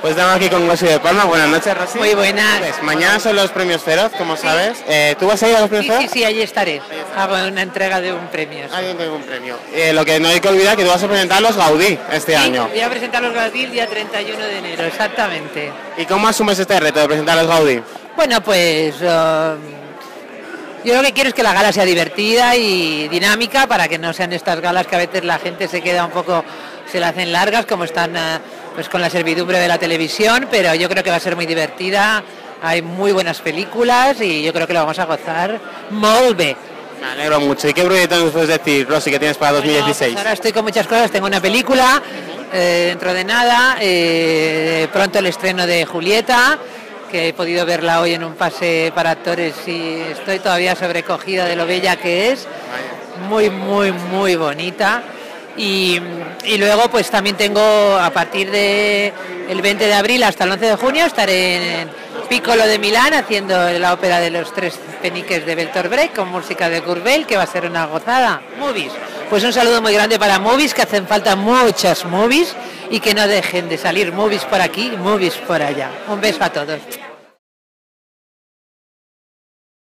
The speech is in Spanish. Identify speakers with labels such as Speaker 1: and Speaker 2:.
Speaker 1: Pues estamos aquí con Rosy de Palma. Buenas noches, Rosy.
Speaker 2: Muy buenas.
Speaker 1: Pues, mañana son los premios Feroz, como sabes. ¿Tú vas a ir a los premios Feroz?
Speaker 2: Sí, allí estaré. Hago una entrega de un premio.
Speaker 1: Ahí tengo un premio. Lo que no hay que olvidar es que tú vas a presentar los Gaudí este año.
Speaker 2: Voy a presentar los Gaudí el día 31 de enero, exactamente.
Speaker 1: ¿Y cómo asumes este reto de presentar los Gaudí?
Speaker 2: Bueno, pues yo lo que quiero es que la gala sea divertida y dinámica para que no sean estas galas que a veces la gente se queda un poco, se la hacen largas como están pues con la servidumbre de la televisión, pero yo creo que va a ser muy divertida. Hay muy buenas películas y yo creo que lo vamos a gozar molt bé.
Speaker 1: Me alegro mucho. ¿Y qué proyecto nos puedes decir, Rosy, que tienes para 2016?
Speaker 2: Bueno, pues ahora estoy con muchas cosas. Tengo una película dentro de nada, pronto el estreno de Julieta, que he podido verla hoy en un pase para actores y estoy todavía sobrecogida de lo bella que es. Muy, muy, muy bonita. Y luego pues también tengo, a partir de el 20 de abril hasta el 11 de junio, estaré en Piccolo de Milán haciendo la ópera de los tres peniques de Bertolt Brecht con música de Courbel, que va a ser una gozada. Movies. Pues un saludo muy grande para Movies, que hacen falta muchas movies y que no dejen de salir movies por aquí, movies por allá. Un beso a todos.